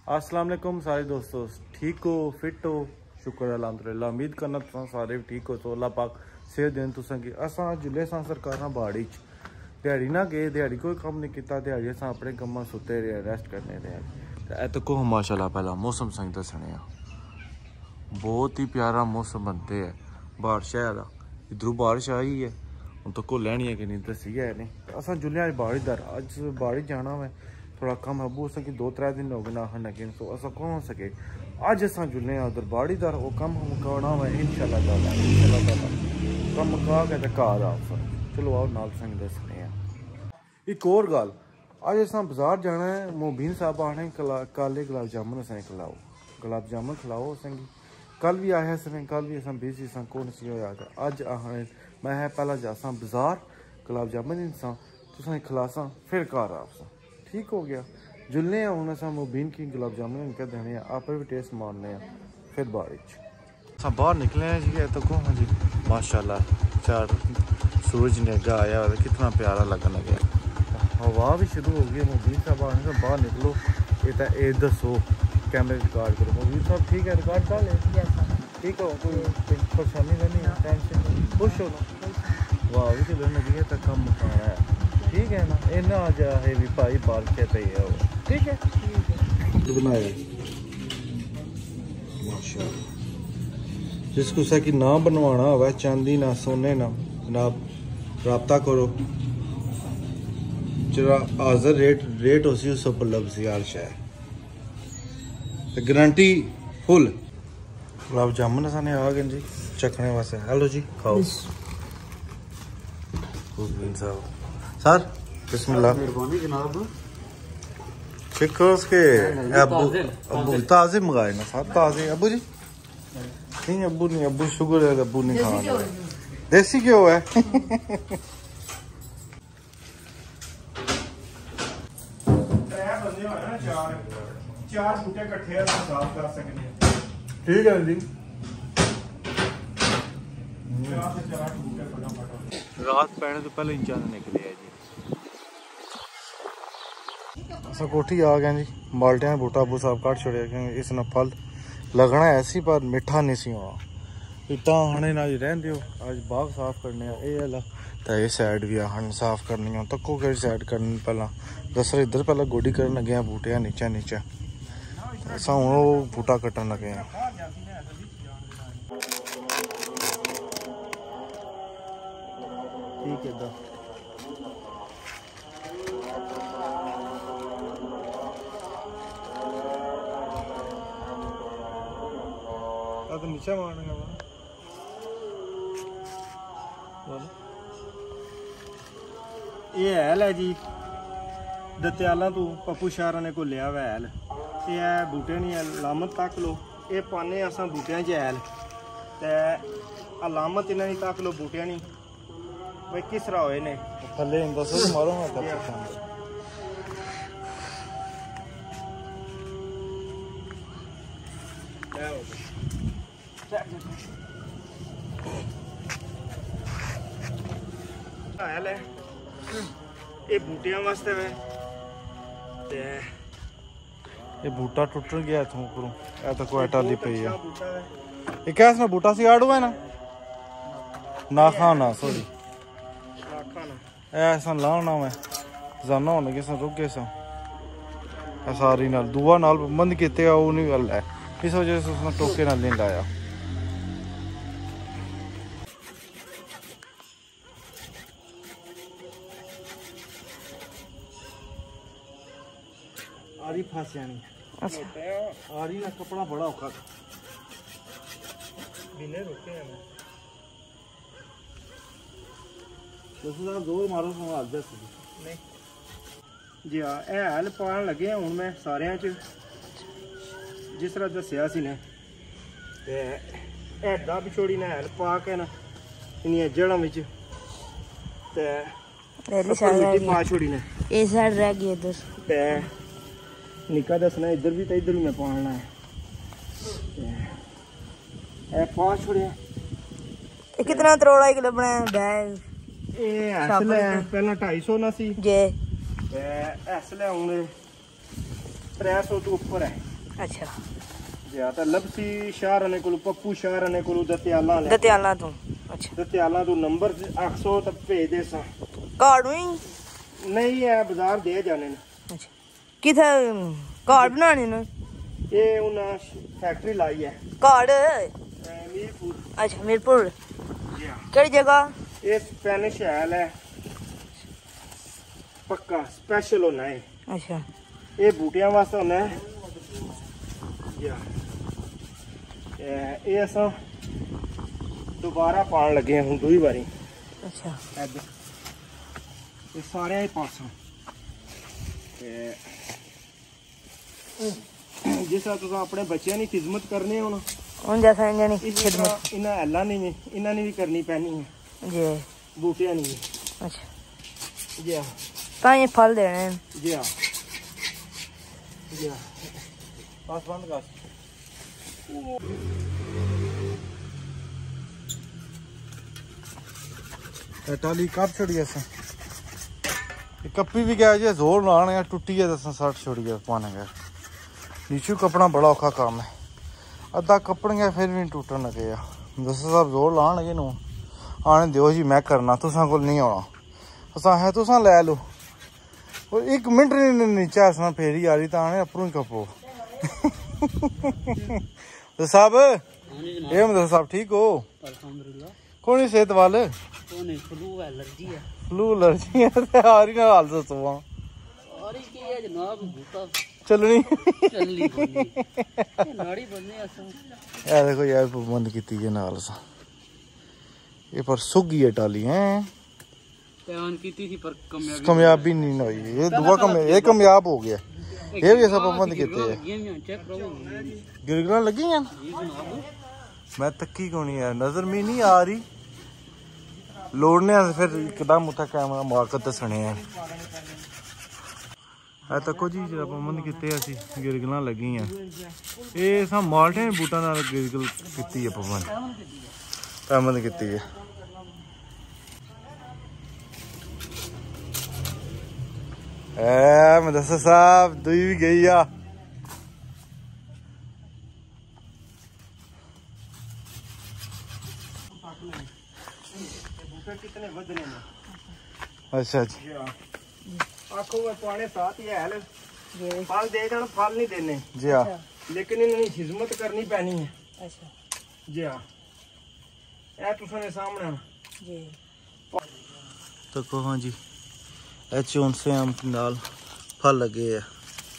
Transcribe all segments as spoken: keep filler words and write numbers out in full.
अस्सलाम वालेकुम सारे दोस्तों, ठीक हो, फिट हो? शुक्र अल्हम्दुलिल्लाह। उम्मीद करना तुम सारे ठीक हो तो अल्लाह पाक सेहत देन तुसां की। असां जुले सां सरकारां बाड़ी च दिहाड़ी ना गए, दिहाड़ी कोई कम नहीं किया, दिहाड़ी असां अपने कम्मा सुते रहे, रेस्ट करने रहे। ए तको माशाल्लाह पहला मौसम संग दसने आ, बहुत ही प्यारा मौसम बनते है, बारिश है। इधरों बारिश आई है, हूँ तक लैनी है कि नहीं दसी है नहीं। अस जुले अज बाड़ी दर अज बाड़ी जाना है, थोड़ा कम अबू अस कि दो त्रै दिन हो गए ना आखन लगे तो अस कौन हो सके। अज अस जुले उधर बाड़ी दर वो कम मुकाना है इंशाल्लाह ताला, इंशाल्लाह ताला कम मुका के घर आ। चलो आओ नाल संग दसने। एक और गल, अज अस बाजार जाना है, मोबीन साहब आने काले गुलाब जामुन असें खिलाओ, गुलाब जामुन खिलाओ असें। कल भी आया सर, कल भी अस बिजी सा कौन सी होया। अज आने मैं है पहला जासा बाजार गुलाब जामुन इंसा तुसें खिलासा फिर घर आपसा, ठीक हो गया। जुलने हूँ अस मुबीन की गुलाब जामुन इनके देने आप भी टेस्ट मारने फिर बारिश अस बाहर निकले हैं जी। तो को हाँ जी माशाल्लाह चार सूरज नेगा आया, कितना प्यारा लगन लगे। हवा भी शुरू हो गई। मुबीन साहब आने से बाहर निकलो, ये तो ये दसो कैमरे रिकॉर्ड करो। मुबीन साहब ठीक है, रिकॉर्ड कर ले, ठीक हो, कोई परेशानी तो नहीं है, टेंशन नहीं, खुश हो ना। वाह भी चलो लगी है तो कम खाना है, ठीक है ना। इन्ना आ जा है भी भाई बारिश पे है वो, ठीक है बनाया माशाल्लाह। जिसको सा कि ना बनवाना हुआ चांदी ना सोने ना जनाब रब्ता करो, जरा हाजिर रेट रेट हो सी उस उपलब्ध सी हर शय, गारंटी फुल। गुलाब जामुन साने आ गए जी चखने वास्ते। हेलो जी खाओ सर, बिस्मिल्लाह। मेहरबानी जनाब। ठीक हो उसके अबू अबू ताज़े मंगाए ना सर, ताज़े। अबू जी नहीं, अबू नहीं, अबू शुगर है, अबू नहीं खाना। देसी क्यों है? चार बूटे इकट्ठे साफ कर सकते हैं, ठीक है जी। रात पैने तो पहले इंचान निकले है जी। अस कोठी आ गए जी, बाल्टियां बूटा अबू साहब कट छोड़े क्योंकि इस न फल लगना ऐसी पर मिठा नहीं सी होना। इट्टा आने ना जी रहन दियो, अज बाग साफ करने ये तो ये साइड भी आहन साफ करनी हो। तको कि साइड करनी पहला दसर इधर पहला गोडी कर लगे हैं बूटे नीचे नीचे, अस हूँ वो बूटा कट्टन लगे हैं। ठीक है दा तो नीचे मारने ये हैल है जी दत्याला तो पप्पू शारा ने को लिया हुआ हैल। ये है बूटे नहीं है, लामत तक लो, ये पाने अस बूटियां च हैल ते अलामत इन्हें नहीं तक लो बूटियां नहीं भाई किस तरह होए ने थले दसो मारो ना कर हैल है ये बूटियां वास्ते वे ते ये बूटा टुट गया इथों उपरों, ए तो कोई टाली पई है। ये क्या इसमें बूटा सी आड़ू है ना ना खाना सॉरी ऐसा लाना मैं जाना होने किस रुक गए सा सारी नाल दुआ नाल बंद किते वो नहीं गल है, इस वजह से उसने टोके नाल नहीं लाया। आरी फांसी आनी अच्छा आरी ना कपड़ा बड़ा औखा बिने रुके हैं तो साहब जोर मारो संभाल दस नहीं जी। हाँ ये हैल पान लगे हूँ मैं सारे च जिस तरह दसिया सी ने एडा पिछोड़ी ने हैल पा के ना इन्नियां जड़ां विच ते मिट्टी पा छोड़ी ने ये साइड रह गई इधर ते निका दसना इधर भी तो इधर भी मैं पाना है ए पा छोड़े। कितना तरोड़ा किलो बनाया बैग ये असल है पहला ढाई सौ ना सी जे ते असल है हुन त्रै सौ तो ऊपर है। अच्छा जी तो लबसी शाह रने को पप्पू शाह रने को दत्याला ने दत्याला तू अच्छा दत्याला तू नंबर आठ सौ तक भेज दे सा कार्ड ही नहीं है बाजार दे जाने ने अच्छा किथे कार्ड बनाने ने ये उन्हें फैक्ट्री लाई है कार्ड मीरपुर अच्छा मीरपुर जी हां केड़ी जगह ये स्पेनिश हैल है पक्का स्पेशल होना है अच्छा ये बूटियां वास्ते होना है जी हां ये असा दोबारा पान लगे हूं दूई बारी अच्छा ये सारे ही पासा जिस तरह तुम अपने बच्चों की खिदमत करने हो ना उन जैसा इन्हें नहीं खिदमत इन्हें हैला नहीं इन्हें भी करनी पैनी है जी बूटियां नहीं अच्छा जी हाँ ताई फल देने हैं जी हाँ जी हाँ पास बंद कर टाली कब छोड़ी ऐसा कप्पी भी गया जी जोर लाने टुटी है दस सठ छोड़ी है पाने गया नीचू कपड़ा बड़ा औखा काम है अद्धा कपड़ियां फिर भी टुटन लगे दस साहब जोर लान लगे नू आने दियो जी मैं करना तुसा को नहीं आना असा है तुसा लै लो और एक मिनट नहीं नीचे आसना फेरी आ रही तो आने अपनों ही कपो तो साहब ये मतलब साहब ठीक हो कौन सेहत वाल फ्लू एलर्जी है फ्लू एलर्जी है आ रही ना हाल दसो चलनी यार देखो यार बंद की नाल सा ये पर सुगी है टाली है कामयाबी नहीं हुई ये दुआ कम ये कामयाब हो गया ये भी सब बंद किते गिरगिरां लगी हैं मैं तक्की क्यों नहीं यार नजर में नहीं आ रही लोड़ने फिर एकदम उठा कैमरा मार्क दसने हैं है तको जी जो बंद किते असी गिरगिलां लगी हैं ये सा माल्टे बूटा नाल गिरगिल किती है बंद बंद किती है ए मुदस्सिर साहब दुई भी गई आ कितने वजने में अच्छा जी आखो मैं पाने साथ ही है फल दे जान फल नहीं देने जी हाँ लेकिन इन्हें खिदमत करनी पैनी है अच्छा जी हाँ ए तुसां सामने जी तो कहो जी चौन से आम नाल फल लगे है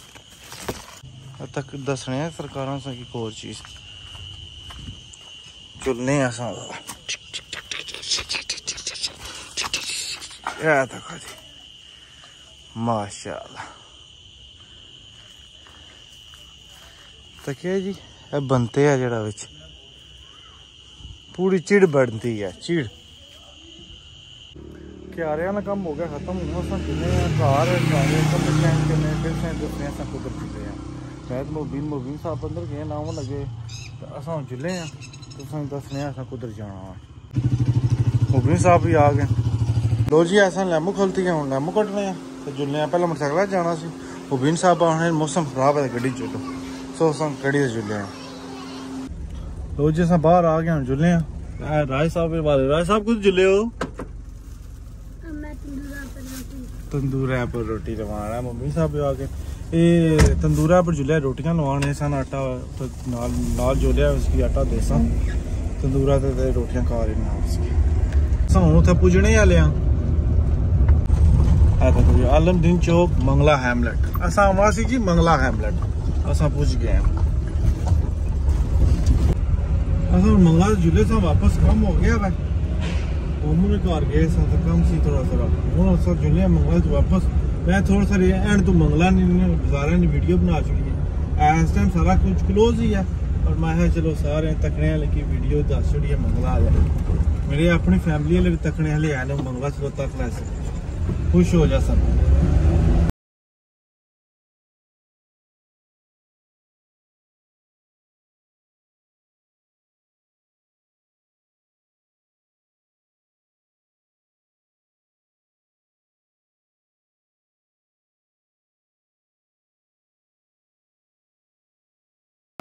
तक दसने है सरकारां सा की होर चीज चुलने असा या देखो जी माशाअल्लाह तकिया जी ये बनते है जरा विच पूरी चिड़ बनती है चिड़ क्यारियां का काम हो गया खत्म हुआ अस किन्ने घर किन्ने फिर से दसने अस कुदर चुके हैं मैं तो मोबीन मोबीन साहब अंदर गए ना वो लगे अस जुले हैं तो दसने अस कुदर जाना मोबीन साहब भी आ गए लो जी ऐसा लैमू खोलती है हूँ लैमू कटने तो जुलने पहले मोटरसाइकिल जाना सी मुबीन साहब आने मौसम खराब है गड्डी चलो सो अस गड्डी से जुले लो जी अस बाहर आ गए जुले राय साहब राय साहब कुछ जुले हो तंदूरा पर रोटी लवाना मम्मी साहब भी आ गए ये तंदूरा पर जुलिया रोटियां लवाने सन आटा तो नाल नाल जुलिया उसकी आटा देसा तंदूरा ते रोटियां खा रहे नाल उसकी सा हुन उथे पुजने वाले हां आ देखो जी आलमदीन चौक मंगला हैमलेट असा आवा सी जी मंगला हैमलेट असा पुज गए हैं असा मंगला जुले सा वापस कम हो गया भाई घूमने घर गए सा तो कम सी थोड़ा सा हूँ अस जुले मंगला तो वापस मैं थोड़ा सा एंड तो मंगला नहीं बाजारा ने वीडियो बना चुकी है इस टाइम सारा कुछ क्लोज ही है और मैं चलो सारे तकने लगी वीडियो दस छोड़ी है मंगला आ जाए मेरे अपनी फैमिली वाले भी तकने वाले है ना मंगला चलो तक लै खुश हो जा सब।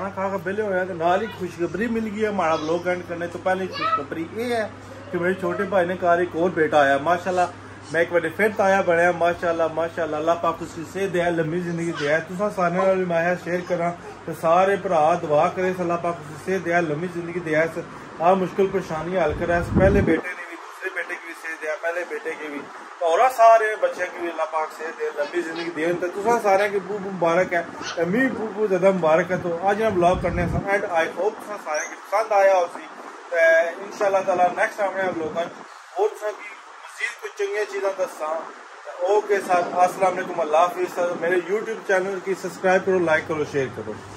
खाना खा के बेले होया तो नाल ही खुशखबरी मिल गई है। हमारा ब्लॉग एंड करने तो पहले खुशखबरी ये है कि मेरे छोटे भाई ने कहा एक और बेटा आया माशाल्लाह। मैं एक बार फिर ताया बनया माशाल्लाह माशाल्लाह। अल्लाह पाक उसकी सेहत दे, लंबी जिंदगी दे। तुसा सारे नाल मैं शेयर करा तो सारे भरा दुआ करे अल्लाह पाक उसकी सेहत दे, लंबी जिंदगी दे। आ मुश्किल परेशानी हल करे। पहले बेटे ने भी, दूसरे बेटे की भी सेहत दे, पहले बेटे की भी, और सारे बच्चे की भी अल्लाह पाक सेहत दे, लंबी जिंदगी दे। तो तुसा सारे की बू मुबारक है, मी बू बू ज्यादा मुबारक है। तो आज हम ब्लॉग करने एंड आई होप तुसा सारे की पसंद आया उसी इंशाल्लाह ताला नेक्स्ट टाइम में ब्लॉग और तुसा की मजीद कुछ चंगी चीज़ा दसा। ओके साथ अस्सलाम वालेकुम, अल्लाह हाफिज़। मेरे यूट्यूब चैनल की सब्सक्राइब करो, लाइक करो, शेयर करो।